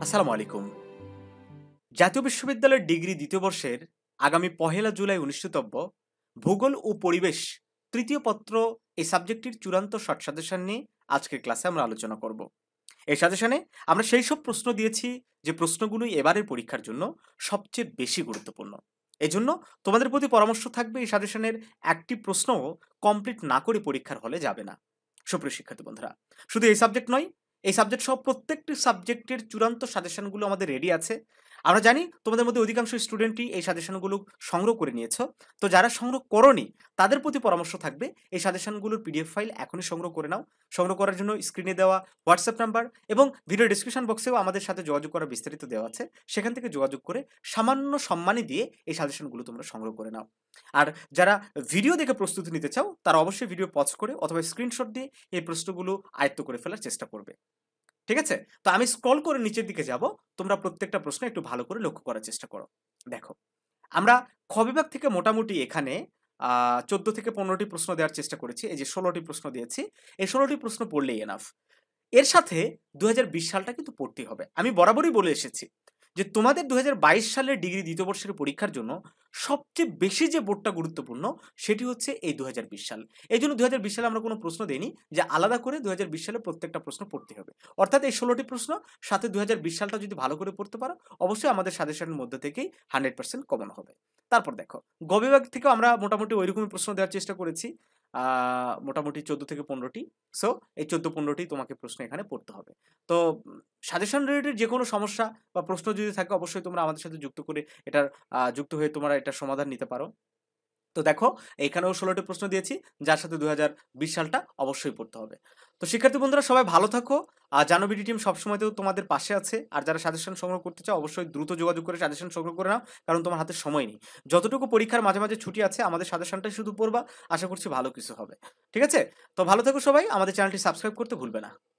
আসসালামু আলাইকুম। জাতীয় বিশ্ববিদ্যালয়ের ডিগ্রি দ্বিতীয় বর্ষের আগামী ১লা জুলাই অনুষ্ঠিতব্য ভূগোল ও পরিবেশ তৃতীয় পত্র এই সাবজেক্টটির চূড়ান্ত শর্ট সাজেশন নিয়ে আজকের ক্লাসে আমরা আলোচনা করব। এই সাজেশনে আমরা সেই সব প্রশ্ন দিয়েছি যে প্রশ্নগুলোই এবারের পরীক্ষার জন্য সবচেয়ে বেশি গুরুত্বপূর্ণ। এজন্য তোমাদের প্রতি পরামর্শ থাকবে এই সাজেশনের একটি প্রশ্নও কমপ্লিট না করে পরীক্ষার হলে যাবে না। সুপ্রিয় শিক্ষার্থী বন্ধুরা, শুধু এই সাবজেক্ট নয়, এই সাবজেক্ট সহ প্রত্যেকটি সাবজেক্টের চূড়ান্ত সাজেশনগুলো আমাদের রেডি আছে। আমরা জানি তোমাদের মধ্যে অধিকাংশ স্টুডেন্টই এই সাজেশনগুলো সংগ্রহ করে নিয়েছো। তো যারা সংগ্রহ করোনি তাদের প্রতি পরামর্শ থাকবে এই সাজেশনগুলোর পিডিএফ ফাইল এখনই সংগ্রহ করে নাও। সংগ্রহ করার জন্য স্ক্রিনে দেওয়া হোয়াটসঅ্যাপ নাম্বার এবং ভিডিও ডিসক্রিপশন বক্সেও আমাদের সাথে যোগাযোগ করার বিস্তারিত দেওয়া আছে। সেখান থেকে যোগাযোগ করে সামান্য সম্মানী দিয়ে এই সাজেশনগুলো তোমরা সংগ্রহ করে নাও। আর যারা ভিডিও দেখে প্রস্তুতি নিতে চাও তারা অবশ্যই ভিডিও পজ করে অথবা স্ক্রিনশট দিয়ে এই প্রশ্নগুলো আয়ত্ত করে ফেলার চেষ্টা করবে। ঠিক আছে? তো আমি স্ক্রল করে নিচের দিকে যাব। তোমরা প্রত্যেকটা প্রশ্ন একটু ভালো করে লক্ষ্য করার চেষ্টা করো। দেখো, আমরা খ বিভাগ থেকে মোটামুটি এখানে ১৪ থেকে ১৫ টি প্রশ্ন দেওয়ার চেষ্টা করেছি। এই যে ১৬ টি প্রশ্ন দিয়েছি। এই ১৬ টি প্রশ্ন পড়লেই এনাফ। এর সাথে ২০২০ সালটা কিন্তু পড়তেই হবে। আমি বরাবরই বলে এসেছি যে তোমাদের ২০২২ সালের ডিগ্রি দ্বিতীয় বর্ষের পরীক্ষার জন্য সবচেয়ে বেশি যে বোর্ডটা গুরুত্বপূর্ণ সেটি হচ্ছে এই ২০২০ সাল। এইজন্য ২০২০ সালে আমরা কোনো প্রশ্ন দেইনি যে আলাদা করে ২০২০ সালে প্রত্যেকটা প্রশ্ন পড়তে হবে। অর্থাৎ এই ১৬ টি প্রশ্ন সাথে ২০২০ সালটা যদি ভালো করে পড়তে পারো, অবশ্যই আমাদের সাজেশনের মধ্যে থেকেই 100% কমন হবে। তারপর দেখো, গ বিভাগ থেকেও আমরা মোটামুটি ঐরকমই প্রশ্ন দেওয়ার চেষ্টা করেছি। মোটামুটি ১৪ থেকে ১৫ টি। সো এই ১৪-১৫ টি তোমাকে প্রশ্ন এখানে পড়তে হবে। তো সাজেশন রিলেটেড যেকোনো সমস্যা বা প্রশ্ন যদি থাকে অবশ্যই তোমরা আমাদের সাথে যুক্ত করে এটার যুক্ত হয়ে তোমরা এটার সমাধান নিতে পারো। তো দেখো, এখানেও ১৬ টি প্রশ্ন দিয়েছি যার সাথে ২০২০ সালটা অবশ্যই পড়তে হবে। তো শিক্ষার্থী বন্ধুরা সবাই ভালো থাকো। জানো বিডি টিম সবসময় তো তোমাদের পাশে আছে। আর যারা সাজেশন সংগ্রহ করতে চাও অবশ্যই দ্রুত যোগাযোগ করে সাজেশন সংগ্রহ করে নাও। কারণ তোমার হাতে সময় নেই। যতটুকু পরীক্ষার মাঝে, মাঝে ছুটি আছে আমাদের সাজেশনটাই শুধু পড়বা। আশা করছি ভালো কিছু হবে। ঠিক আছে? তো ভালো থেকো সবাই। আমাদের চ্যানেলটি সাবস্ক্রাইব করতে ভুলবে না।